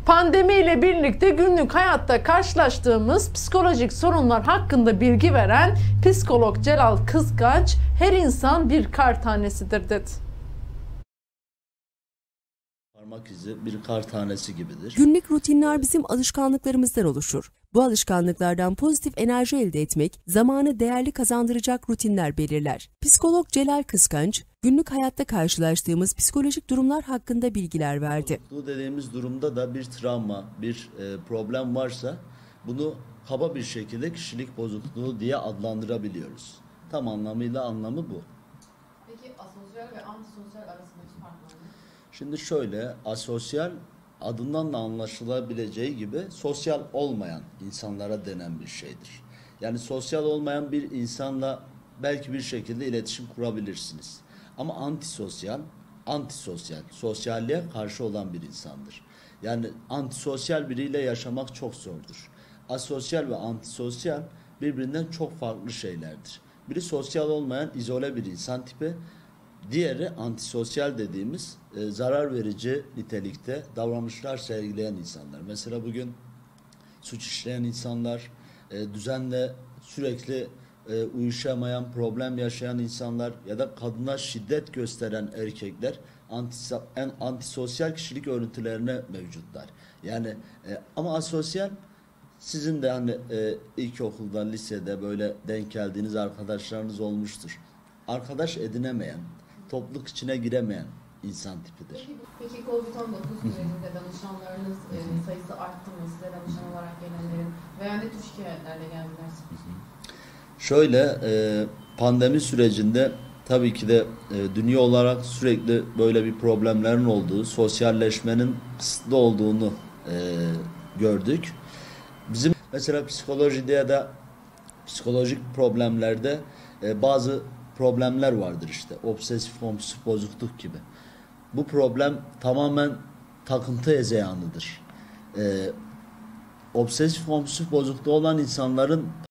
Pandemiyle birlikte günlük hayatta karşılaştığımız psikolojik sorunlar hakkında bilgi veren psikolog Celal Kıskanç, her insan bir kar tanesidir dedi. Parmak izi bir kar tanesi gibidir. Günlük rutinler bizim alışkanlıklarımızdan oluşur. Bu alışkanlıklardan pozitif enerji elde etmek, zamanı değerli kazandıracak rutinler belirler. Psikolog Celal Kıskanç, günlük hayatta karşılaştığımız psikolojik durumlar hakkında bilgiler verdi. Bu dediğimiz durumda da bir travma, bir problem varsa bunu kaba bir şekilde kişilik bozukluğu diye adlandırabiliyoruz. Tam anlamıyla anlamı bu. Peki asosyal ve antisosyal arasındaki fark var mı? Şimdi şöyle, asosyal adından da anlaşılabileceği gibi sosyal olmayan insanlara denen bir şeydir. Yani sosyal olmayan bir insanla belki bir şekilde iletişim kurabilirsiniz. Ama antisosyal, sosyalliğe karşı olan bir insandır. Yani antisosyal biriyle yaşamak çok zordur. Asosyal ve antisosyal birbirinden çok farklı şeylerdir. Biri sosyal olmayan izole bir insan tipi, diğeri antisosyal dediğimiz zarar verici nitelikte davranışlar sergileyen insanlar. Mesela bugün suç işleyen insanlar, düzenle sürekli uyuşamayan, problem yaşayan insanlar ya da kadına şiddet gösteren erkekler antisosyal kişilik örüntülerine mevcutlar. Yani ama asosyal, sizin de hani ilkokulda, lisede böyle denk geldiğiniz arkadaşlarınız olmuştur. Arkadaş edinemeyen, topluluk içine giremeyen insan tipidir. Peki Covid-19 sürecinde danışanlarınız sayısı arttı mı? Size danışan olarak gelenlerin veya ne tür şikayetlerle geldiler? Şöyle, pandemi sürecinde tabii ki de dünya olarak sürekli böyle bir problemlerin olduğu, sosyalleşmenin kısıtlı olduğunu gördük. Bizim mesela psikolojide ya da psikolojik problemlerde bazı problemler vardır işte. Obsesif kompulsif bozukluk gibi. Bu problem tamamen takıntı hezeyanıdır. Obsesif kompulsif bozukluğu olan insanların